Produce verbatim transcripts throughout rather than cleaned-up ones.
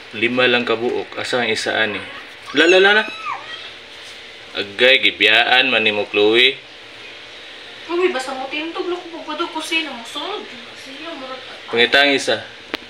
Lima lang kabuok. Asa ang isa ani? Lala na. Agay gibiyaan man nimo Chloe. Uy, basta mo tintog lang ko pagpado ko sino mo sunod. Siya mo. Pangitang isa.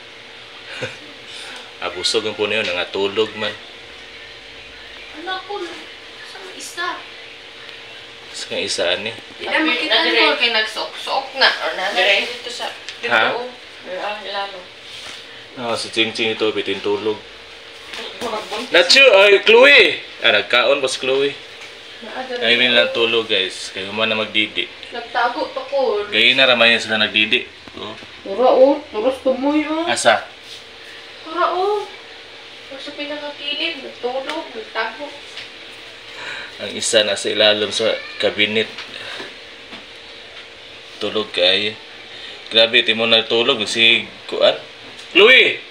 Abusog ang puno yun, nangatulog man. Anak ko, sa isa. Sa kang isa ani. Hindi na makita mo kay nagsok-sok na. Or na dito sa dito. Ha? Ah, lalo. Ah, si Ching Ching ito, pitintulog. Nacho, ay, Chloe! Ah, nagkaon ba si Chloe? Ay, may lang tulog, guys. Kayo man na magdidi. Nagtago to ko. Gaya na ramayan sila nagdidi. Oh. Tura o, turos tumoy o. Asa? Tura o. Sa pinakakilid, nagtulog, nagtago. Ang isa nasa ilalim sa kabinet. Tulog kayo. Grabe, di mo natulog si Kuan. Chloe!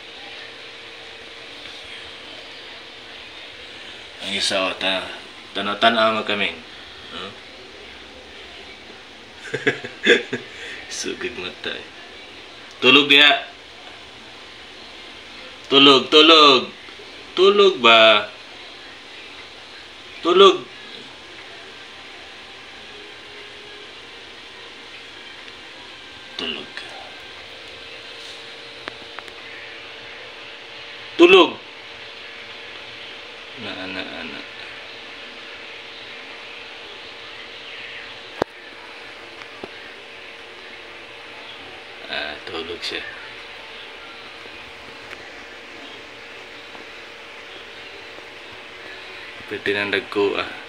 Ang isa, ta tanatan-ama kami. Huh? Sugig mata eh. Tulog dia. Tulog, tulog. Tulog ba? Tulog. Tulog. Tulog. Na, na, na. Ah, tulog siya. Pwede na nagko ah.